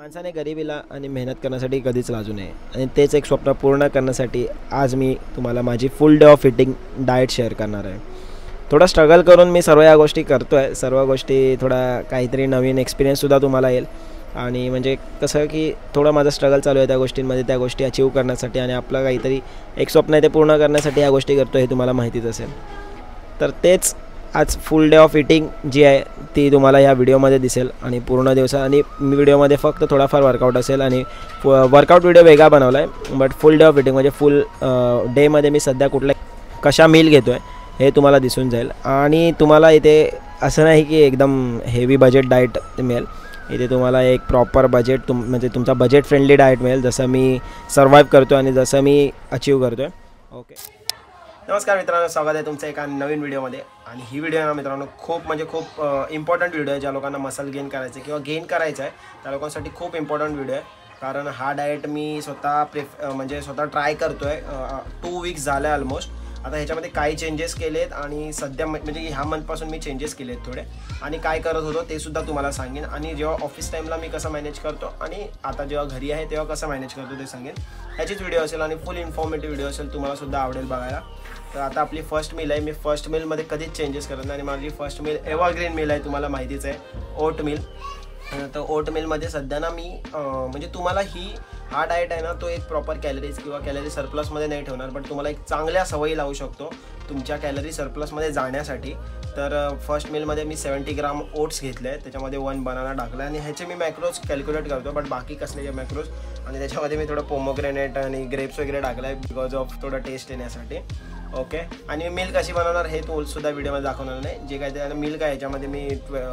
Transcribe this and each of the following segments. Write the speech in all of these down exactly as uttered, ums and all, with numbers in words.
माणसाने गरिबीला आणि मेहनत करण्यासाठी कधीच लाजू नये आणि तेच एक स्वप्न पूर्ण करण्यासाठी आज मी तुम्हाला माझी full day of eating diet share करणार आहे। थोडा स्ट्रगल करून मी सर्व या गोष्टी करतो आहे, सर्व गोष्टी थोडा काहीतरी नवीन एक्सपिरियन्ससुद्धा तुम्हाला येईल आणि म्हणजे कसं की थोडं माझं स्ट्रगल चालू आहे त्या गोष्टींमध्ये, त्या गोष्टी अचीव करण्यासाठी आणि आपलं काहीतरी एक स्वप्न आहे ते पूर्ण करण्यासाठी या गोष्टी करतो हे तुम्हाला माहितीच असेल। तर तेच आज फुल डे ऑफ ईटिंग जी आहे ती तुम्हाला या व्हिडिओमध्ये दिसेल आणि पूर्ण दिवस आणि व्हिडिओमध्ये फक्त थोडाफार वर्कआउट असेल आणि वर्कआउट व्हिडिओ वेगळा बनवला आहे, but full day of eating म्हणजे फुल डेमध्ये मी सध्या कुठल्या कशा मील घेतो आहे हे तुम्हाला दिसून जाईल। आणि तुम्हाला इथे असं नाही की एकदम हेवी बजेट डाएट मिळेल, इथे तुम्हाला एक प्रॉपर बजेट तुम म्हणजे तुमचा बजेट फ्रेंडली डाएट मिळेल जसं मी सर्वाइव्ह करतो आणि जसं मी अचीव करतो आहे। ओके, नमस्कार मित्रांनो, स्वागत आहे तुमचं एका नवीन व्हिडिओमध्ये। आणि ही व्हिडिओ ना मित्रांनो खूप म्हणजे खूप इम्पॉर्टंट व्हिडिओ आहे। ज्या लोकांना मसल गेन करायचं आहे किंवा गेन करायचं आहे त्या लोकांसाठी खूप इम्पॉर्टंट व्हिडिओ आहे, कारण हा डाएट मी स्वतः प्रेफ म्हणजे स्वतः ट्राय करतो आहे, टू वीक्स झाले आहे ऑलमोस्ट। आता ह्याच्यामध्ये काही चेंजेस केलेत आणि सध्या म्हणजे ह्या मंथपासून मी चेंजेस केलेत थोडे, आणि काय करत होतो ते सुद्धा तुम्हाला सांगेन, आणि जेव्हा ऑफिस टाईमला मी कसं मॅनेज करतो आणि आता जेव्हा घरी आहे तेव्हा कसं मॅनेज करतो ते सांगेन। ह्याचीच व्हिडिओ असेल आणि फुल इन्फॉर्मेटिव्ह व्हिडिओ असेल, तुम्हाला सुद्धा आवडेल बघायला। तर आता आपली फर्स्ट मील आहे, मी फर्स्ट मीलमध्ये कधीच चेंजेस करत नाही आणि माझी फर्स्ट मील एव्हरग्रीन मील आहे, तुम्हाला माहितीच आहे, ओट मील। तर ओट मीलमध्ये सध्या ना मी म्हणजे तुम्हाला ही हा डाएट आहे ना तो एक प्रॉपर कॅलरीज किंवा कॅलरी सरप्लसमध्ये नाही ठेवणार, बट तुम्हाला एक चांगल्या सवयी लावू शकतो तुमच्या कॅलरी सरप्लसमध्ये जाण्यासाठी। तर फर्स्ट मीलमध्ये मी सेवन्टी ग्राम ओट्स घेतले आहेत, त्याच्यामध्ये वन बनाना टाकला आणि ह्याचे मी मॅक्रोज कॅल्क्युलेट करतो, बट बाकी कसले मॅक्रोज, आणि त्याच्यामध्ये मी थोडं पोमोग्रेनेट आणि ग्रेप्स वगैरे टाकलं आहे बिकॉज ऑफ थोडं टेस्ट येण्यासाठी। ओके, आणि मिल्क कशी बनवणार हे तो सुद्धा व्हिडिओमध्ये दाखवणार नाही। जे काय ते मिल्क आहे ह्याच्यामध्ये मी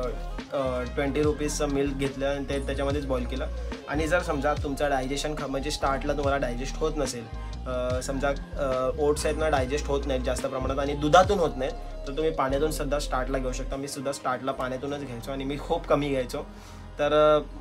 ट्वेंटी रुपीजचं मिल्क घेतलं आणि ते त्याच्यामध्येच बॉईल केलं। आणि जर समजा तुमचं डायजेशन ख म्हणजे स्टार्टला तुम्हाला डायजेस्ट होत नसेल, समजा ओट्स आहेत ना डायजेस्ट होत नाहीत जास्त प्रमाणात आणि दुधातून होत नाहीत, तर तुम्ही पाण्यातून सुद्धा स्टार्टला घेऊ शकता। मी सुद्धा स्टार्टला पाण्यातूनच घ्यायचो आणि मी खूप कमी घ्यायचो। तर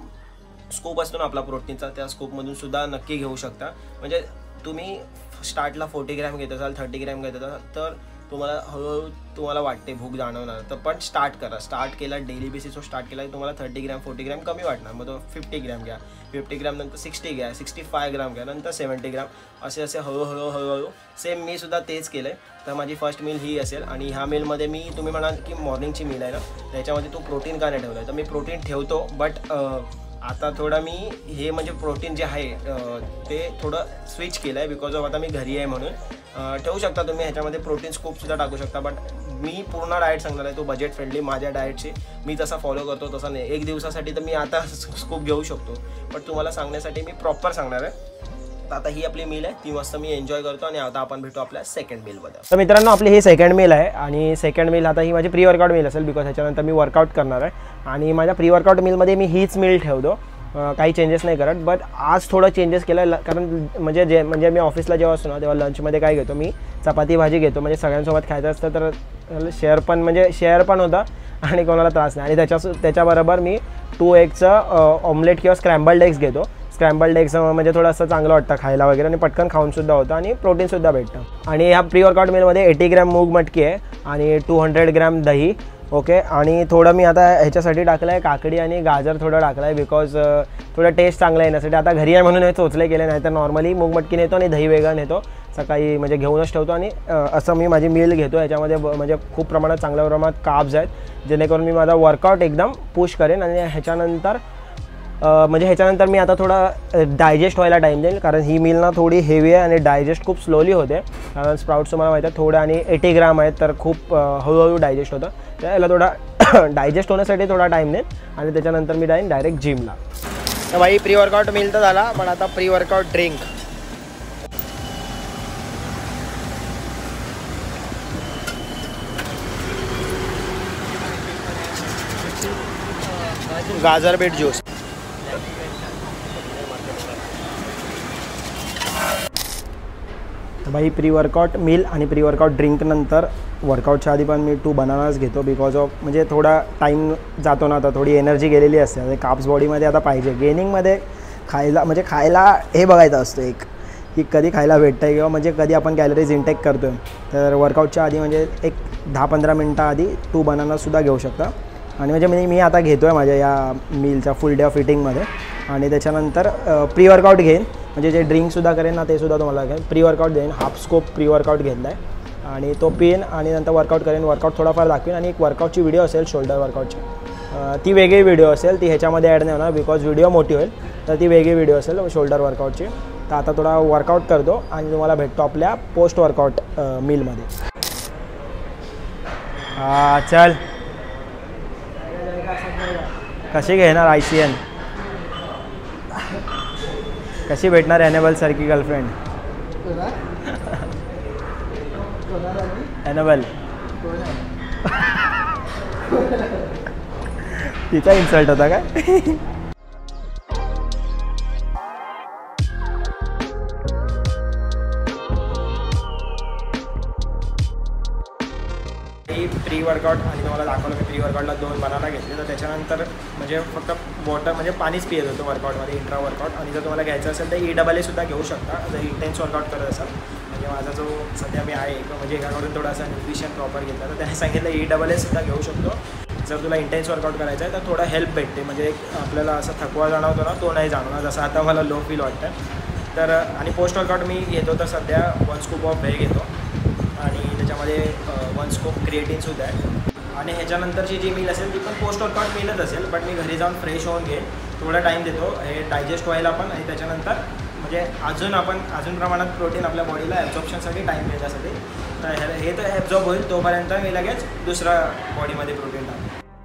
स्कूप असतो ना आपला प्रोटीनचा, त्या स्कूपमधून सुद्धा नक्की घेऊ शकता। म्हणजे तुम्ही स्टार्टला फोर्टी ग्रॅम घेत असाल, थर्टी ग्रॅम घेत असाल तर तुम्हाला हळूहळू तुम्हाला वाटते भूक जाणवणार, तर पण स्टार्ट करा। स्टार्ट केला डेली बेसिसवर स्टार्ट केला की तुम्हाला थर्टी ग्रॅम फोर्टी ग्रॅम कमी वाटणार, मग तो फिफ्टी ग्रॅम घ्या, फिफ्टी ग्रॅम नंतर सिक्स्टी घ्या, सिक्स्टी फाय ग्राम घ्या, नंतर सेवन्टी ग्राम, असे असे हळूहळू हळूहळू सेम मी सुद्धा तेच केलं आहे। तर माझी फर्स्ट मील ही असेल आणि ह्या मीलमध्ये मी तुम्ही म्हणाल की मॉर्निंगची मील आहे ना त्याच्यामध्ये तू प्रोटीन का नाही ठेवलं आहे, तर मी प्रोटीन ठेवतो, बट आता थोडं मी हे म्हणजे प्रोटीन जे आहे ते थोडं स्विच केलं आहे बिकॉज ऑफ आता मी घरी आहे म्हणून। ठेवू शकता तुम्ही ह्याच्यामध्ये प्रोटीन स्कूपसुद्धा टाकू शकता, बट मी पूर्ण डाएट सांगणार आहे तो बजेट फ्रेंडली माझ्या डाएटची, मी जसा फॉलो करतो तसा नाही। एक दिवसासाठी तर मी आता स्कूप घेऊ शकतो, बट तुम्हाला सांगण्यासाठी मी प्रॉपर सांगणार आहे। तर आता ही आपली मील आहे, ती मस्त मी एन्जॉय करतो आणि आता आपण भेटू आपल्या सेकंड मीलमध्ये। तर मित्रांनो आपली ही सेकंड मील आहे आणि सेकंड मील आता ही माझी प्री वर्कआउट मील असेल बिकॉज ह्याच्यानंतर मी वर्कआउट करणार आहे आणि माझ्या प्री वर्कआउट मीलमध्ये मी हीच मील ठेवतो, काही चेंजेस नाही करत। बट आज थोडं चेंजेस केलं कारण म्हणजे जे म्हणजे मी ऑफिसला जेव्हा असतो ना तेव्हा लंचमध्ये काय घेतो मी चपाती भाजी घेतो, म्हणजे सगळ्यांसोबत खायचं असतं तर शेअर पण म्हणजे शेअर पण होता आणि कोणाला त्रास नाही। आणि त्याच्या त्याच्याबरोबर मी टू एगचं ऑमलेट किंवा स्क्रॅम्बल्ड एग्स घेतो। स्क्रॅम्बल्ड एग्स म्हणजे थोडं असं चांगलं वाटतं खायला वगैरे आणि पटकन खाऊनसुद्धा होतं आणि प्रोटीनसुद्धा भेटतं। आणि ह्या प्री वर्कआउट मीलमध्ये एटी ग्रॅम मूग मटकी आहे आणि टू हंड्रेड ग्रॅम दही। ओके, आणि थोडं मी आता ह्याच्यासाठी टाकलं आहे काकडी आणि गाजर थोडं टाकलं आहे बिकॉज थोडं टेस्ट चांगलं येण्यासाठी। आता घरी आहे म्हणून हे चोचले केले, नाही तर नॉर्मली मूग मटकी नेतो आणि दही वेगळं नेतो सकाळी म्हणजे घेऊनच ठेवतो आणि असं मी माझी मील घेतो। ह्याच्यामध्ये म्हणजे खूप प्रमाणात चांगल्या प्रमाणात कार्ब्स आहेत जेणेकरून मी माझा वर्कआउट एकदम पुश करेन आणि ह्याच्यानंतर म्हणजे ह्याच्यानंतर मी आता थोडा डायजेस्ट व्हायला टाईम देईल, कारण ही मील ना थोडी हेवी आहे आणि डायजेस्ट खूप स्लोली होते, कारण स्प्राउट्स तुम्हाला माहिती आहे थोडं आणि एटी ग्राम आहेत तर खूप हळूहळू डायजेस्ट होतं। त्याला थोडा डायजेस्ट होण्यासाठी थोडा टाईम देईल आणि त्याच्यानंतर मी जाईन डायरेक्ट जिमला। तर भाई प्री वर्कआउट मील तर झाला, पण आता प्री वर्कआउट ड्रिंक। गाजर बीट ज्यूस। भाई प्री वर्कआउट मील आणि प्री वर्कआउट ड्रिंक नंतर वर्कआउटच्या आधी पण मी टू बनानाच घेतो बिकॉज ऑफ म्हणजे थोडा टाईम जातो ना, आता थोडी एनर्जी गेलेली असते आणि काप्स बॉडीमध्ये आता पाहिजे। गेनिंगमध्ये खायला म्हणजे खायला हे बघायचं असतं एक की कधी खायला भेटतं आहे किंवा म्हणजे कधी आपण कॅलरीज इंटेक करतो आहे। तर वर्कआउटच्या आधी म्हणजे एक दहा पंधरा मिनटं आधी टू बनानासुद्धा घेऊ शकता आणि म्हणजे मी मी आता घेतो आहे माझ्या या मीलच्या फुल डे ऑफ इटिंगमध्ये. आणि त्याच्यानंतर प्री वर्कआउट घेईन, म्हणजे जे ड्रिंकसुद्धा करेन ना ते सुद्धा तुम्हाला घेईन. प्री वर्कआउट देईन, हाफ स्कोप प्री वर्कआउट घेतला आहे आणि तो पिन आणि नंतर वर्कआउट करेन. वर्कआउट थोडाफार दाखवेन आणि एक वर्कआउटची व्हिडिओ असेल शोल्डर वर्कआउटची, ती वेगळी व्हिडिओ असेल, ती ह्याच्यामध्ये ॲड नाही होणार बिकॉज व्हिडिओ मोठी होईल, तर ती वेगळी व्हिडिओ असेल शोल्डर वर्कआउटची. तर आता थोडा वर्कआउट करतो आणि तुम्हाला भेटतो आपल्या पोस्ट वर्कआउट मीलमध्ये. हां चल, कशी घेणार आय सी एन, कशी भेटणार ॲनेबल सारखी गर्लफ्रेंड. ॲनेबल तिचा इन्सल्ट होता काय. प्री वर्कआउट आणि तुम्हाला दाखवलं की प्री वर्कआउटला दोन बनाना घेतले, तर त्याच्यानंतर म्हणजे फक्त वॉटर म्हणजे पाणीच पियत होतं वर्कआउटमध्ये, इंट्रा वर्कआउट. आणि जर तुम्हाला घ्यायचं असेल तर ई डबल एसुद्धा घेऊ शकता जर इंटेन्स वर्कआउट करत असाल. म्हणजे माझा जो सध्या मी आहे म्हणजे एकाकडून थोडासा न्यूट्रिशन प्रॉपर घेतला, तर त्याने सांगितलं ई डबल एसुद्धा घेऊ शकतो जर तुला इंटेन्स वर्कआउट करायचं आहे, तर थोडा हेल्प भेटते. म्हणजे एक आपल्याला असा थकवा जाणवतो ना, तो नाही जाणवणार जसं आता मला लो फील वाटतं. तर आणि पोस्ट वर्कआउट मी घेतो तर सध्या वन स्कूप ऑफ व्हे घेतो आणि त्याच्यामध्ये वन स्कूप क्रिएटिनसुद्धा आहे. आणि ह्याच्यानंतरची जी मील असेल ती पण पोस्ट वर्कआउट मीलच असेल, बट मी घरी जाऊन फ्रेश होऊन घेईन, थोडा टाईम देतो हे डायजेस्ट व्हायला पण. आणि त्याच्यानंतर म्हणजे अजून आपण अजून प्रमाणात प्रोटीन आपल्या बॉडीला ॲब्झॉर्प्शनसाठी टाईम देण्यासाठी, तर हे तर ॲब्झॉर्ब होईल तोपर्यंत मी लगेच दुसरा बॉडीमध्ये प्रोटीन टाकतो.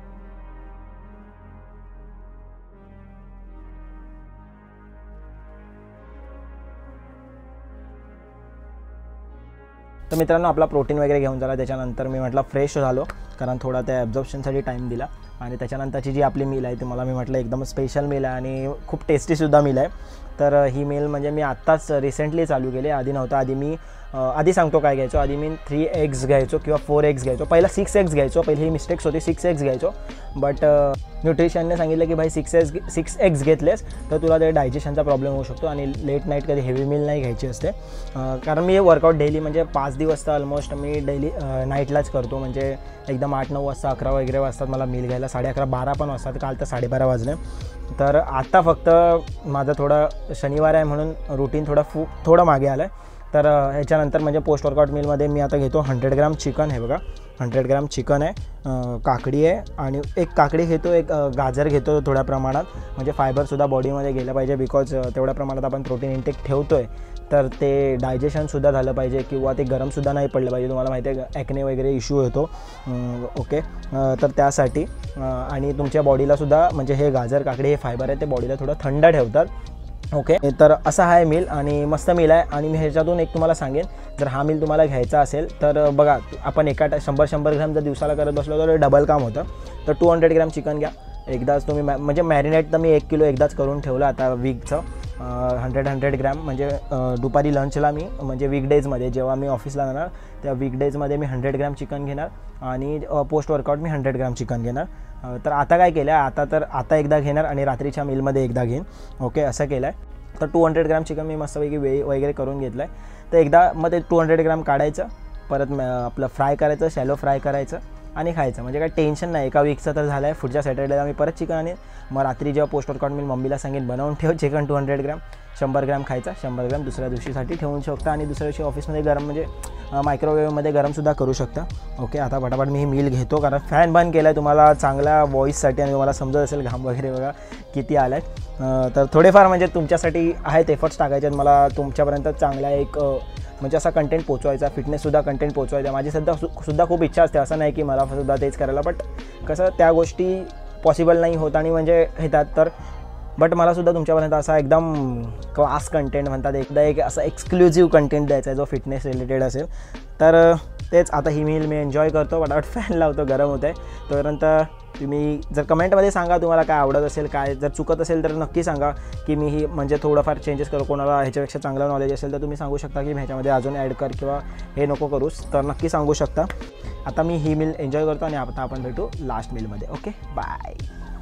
तर मित्रांनो आपला प्रोटीन वगैरे घेऊन झाला, त्याच्यानंतर मी म्हटलं फ्रेश झालो कारण थोडा त्या ॲब्झॉर्प्शनसाठी टाईम दिला. आणि त्याच्यानंतरची जी आपली मील आहे ती मला मी म्हटलं एकदम स्पेशल मील आहे आणि खूप टेस्टीसुद्धा मील आहे. तर ही मील म्हणजे मी आत्ताच रिसेंटली चालू केली, आधी नव्हतं. आधी मी आधी सांगतो काय घ्यायचो, आधी मी थ्री एग्स घ्यायचो किंवा फोर एग्स घ्यायचो, पहिला सिक्स एग्स घ्यायचो, पहिली ही मिस्टेक्स होती, सिक्स एग्स घ्यायचो. बट न्यूट्रिशनने सांगितलं की भाई सिक्स एग्स सिक्स एग्स घेतलेस तर तुला ते डायजेशनचा प्रॉब्लेम होऊ शकतो आणि लेट नाईट कधी हेवी मील नाही घ्यायची असते. कारण मी वर्कआउट डेली म्हणजे पाच दिवस तर ऑलमोस्ट मी डेली नाईटलाच करतो, म्हणजे एकदम आठ नऊ वाजता अकरा वगैरे वाजतात मला मील घ्यायला, साडे अकरा बारा पण वाजतात, काल तर साडेबारा वाजले. तर आता फक्त माझं थोडं शनिवार आहे म्हणून रुटीन थोडं फू थोडं मागे आलं आहे. तर ह्याच्यानंतर म्हणजे पोस्ट वर्कआउट मीलमध्ये मी आता घेतो हंड्रेड ग्राम चिकन, हे बघा हंड्रेड ग्राम चिकन आहे, काकडी आहे आणि एक काकडी घेतो, एक गाजर घेतो थोड्या प्रमाणात, म्हणजे फायबरसुद्धा बॉडीमध्ये गेलं पाहिजे बिकॉज तेवढ्या प्रमाणात आपण प्रोटीन इंटेक ठेवतो आहे तर ते डायजेशनसुद्धा झालं पाहिजे किंवा ते गरमसुद्धा नाही पडलं पाहिजे. तुम्हाला माहिती आहे ॲक्ने वगैरे इश्यू येतो. ओके, तर त्यासाठी आणि तुमच्या बॉडीलासुद्धा म्हणजे हे गाजर काकडी हे फायबर आहे ते बॉडीला थोडं थंड ठेवतात. ओके, तर असा हा मील आणि मस्त मील आहे. आणि मी ह्याच्यातून एक तुम्हाला सांगेन, जर हा मील तुम्हाला घ्यायचा असेल तर बघा आपण एका शंभर शंभर ग्रॅम जर दिवसाला करत बसलो तर डबल काम होतं. तर टू हंड्रेड ग्रॅम चिकन घ्या, एकदाच तुम्ही मॅ म्हणजे मॅरिनेट तर मी एक किलो एकदाच करून ठेवलं आता वीकचं. हंड्रेड हंड्रेड ग्रॅम म्हणजे दुपारी लंचला मी म्हणजे वीकडेजमध्ये जेव्हा मी ऑफिसला जाणार त्या वीकडेजमध्ये मी हंड्रेड ग्रॅम चिकन घेणार आणि पोस्ट वर्कआउट मी हंड्रेड ग्रॅम चिकन घेणार. तर आता काय केलं आहे, आता तर आता एकदा घेणार आणि रात्रीच्या मीलमध्ये एकदा घेईन. ओके, असं केलं आहे. तर टू हंड्रेड ग्रॅम चिकन मी मस्तपैकी वे वगैरे करून घेतलं आहे. तर एकदा मग ते टू हंड्रेड ग्रॅम काढायचं, परत आपलं फ्राय करायचं, शॅलो फ्राय करायचं आणि खायचं. म्हणजे काय टेन्शन नाही, एका वीकचं तर झालं आहे. पुढच्या सॅटर्डेला मी परत चिकन आणेन. मग रात्री जेव्हा पोस्ट वर्कआउट मी मम्मीला सांगेन बनवून ठेव चिकन टू हंड्रेड ग्रॅम, शंभर ग्रॅम खायचा, शंभर ग्रॅम दुसऱ्या दिवशीसाठी ठेवून शकता आणि दुसऱ्या दिवशी ऑफिसमध्ये गरम म्हणजे मायक्रोवेव्हमध्ये गरमसुद्धा करू शकता. ओके, आता फटाफट मी ही मील घेतो कारण फॅन बंद केला आहे तुम्हाला चांगल्या व्हॉईससाठी आणि तुम्हाला समजत असेल घाम वगैरे बघा किती आला आहे. तर थोडेफार म्हणजे तुमच्यासाठी आहेत एफर्ट्स टाकायचे आहेत मला तुमच्यापर्यंत चांगला एक म्हणजे असा कंटेंट पोचवायचा, फिटनेससुद्धा कंटेंट पोचवायचा. माझी सध्या सुद्धा खूप इच्छा असते, असं नाही की मला सुद्धा तेच करायला, बट कसं त्या गोष्टी पॉसिबल नाही होत आणि म्हणजे येतात. तर बट मलासुद्धा तुमच्यापर्यंत असा एकदम क्लास कंटेंट म्हणतात एकदा एक असा एक्सक्लुझिव्ह कंटेंट द्यायचा आहे जो फिटनेस रिलेटेड असेल. तर तेच आता ही मील मी एन्जॉय करतो, फटाफट फॅन लावतो, गरम होतं आहे तोपर्यंत. तुम्ही जर कमेंटमध्ये सांगा तुम्हाला काय आवडत असेल, काय जर चुकत असेल तर नक्की सांगा की मी ही म्हणजे थोडंफार चेंजेस करू. कोणाला ह्याच्यापेक्षा चांगलं नॉलेज असेल तर तुम्ही सांगू शकता की ह्याच्यामध्ये अजून ॲड कर किंवा हे नको करूस, तर नक्की सांगू शकता. आता मी ही मील एन्जॉय करतो आणि आता आपण भेटू लास्ट मीलमध्ये. Okay, bye.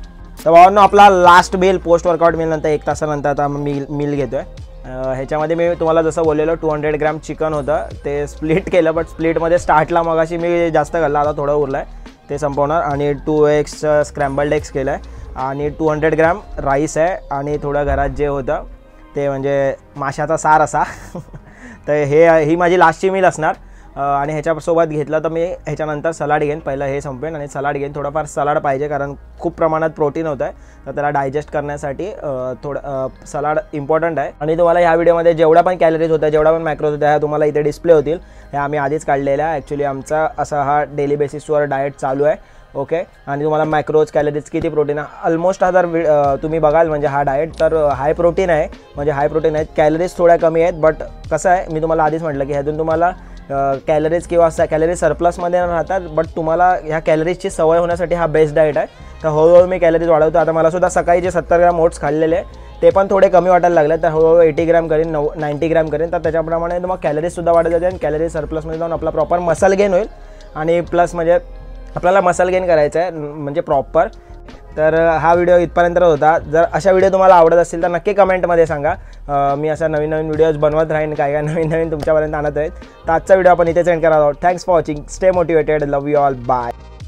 तर भावांनो आपला लास्ट मील पोस्ट वर्कआउट मीलनंतर एक तासानंतर आता मील मील घेतो आहे. ह्याच्यामध्ये मी तुम्हाला जसं बोललेलं टू हंड्रेड ग्रॅम चिकन होतं ते स्प्लिट केलं, बट स्प्लिटमध्ये स्टार्टला मग अशी मी जास्त घालला, आता थोडं उरलं आहे ते संपवणार आणि टू एक्स स्क्रॅम्बल्ड एग्स केलं आहे आणि टू हंड्रेड ग्रॅम राईस आहे आणि थोडं घरात जे होतं ते म्हणजे माशाचा सार असा तर हे ही माझी लास्टची मील असणार आणि ह्याच्यासोबत घेतलं तर मी ह्याच्यानंतर सलाड घेईन. पहिलं हे संपेन आणि सलाड घेईन. थोडंफार सलाड पाहिजे कारण खूप प्रमाणात प्रोटीन होतं आहे तर त्याला डायजेस्ट करण्यासाठी थोडं सलाड इम्पॉर्टंट आहे. आणि तुम्हाला ह्या व्हिडिओमध्ये जेवढा पण कॅलरीज होत्या जेवढा पण मॅक्रोज होत्या ह्या तुम्हाला इथे डिस्प्ले होतील. ह्या आम्ही आधीच काढलेल्या आहे. ॲक्च्युली आमचा असा हा डेली बेसिसवर डाएट चालू आहे. ओके आणि तुम्हाला मॅक्रोज कॅलरीज किती प्रोटीन आहे ऑलमोस्ट हा जर तुम्ही बघाल म्हणजे हा डाएट तर हाय प्रोटीन आहे म्हणजे हाय प्रोटीन आहेत. कॅलरीज थोड्या कमी आहेत बट कसं आहे मी तुम्हाला आधीच म्हटलं की ह्यातून तुम्हाला कॅलरीज किंवा कॅलरीज सरप्लसमध्ये राहतात बट तुम्हाला ह्या कॅलरीजची सवय होण्यासाठी हा बेस्ट डाएट आहे. तर हळूहळू मी कॅलरीज वाढवतो. आता मला सुद्धा सकाळी जे सत्तर ग्रॅम ओट्स खाल्लेले ते पण थोडे कमी वाटायला लागले तर हळूहळू एटी ग्रॅम करेन नऊ नाईंटी ग्रॅम करेन तर त्याच्याप्रमाणे तुम्हाला कॅलरीजसुद्धा वाढत जाते आणि कॅलरीज सरप्लसमध्ये जाऊन आपला प्रॉपर मसल गेन होईल आणि प्लस म्हणजे आपल्याला मसल गेन करायचं आहे म्हणजे प्रॉपर. तर हा व्हिडिओ इथपर्यंत होता. जर अशा व्हिडिओ तुम्हाला आवडत असतील तर नक्की कमेंटमध्ये सांगा. मी अशा नवीन नवीन व्हिडिओज बनवत राहीन काय काय नवीन नवीन तुमच्यापर्यंत आणत राहील. तर आजचा व्हिडिओ आपण इथे सेंड करत आहोत. Thanks for watching. Stay motivated. Love you all. Bye.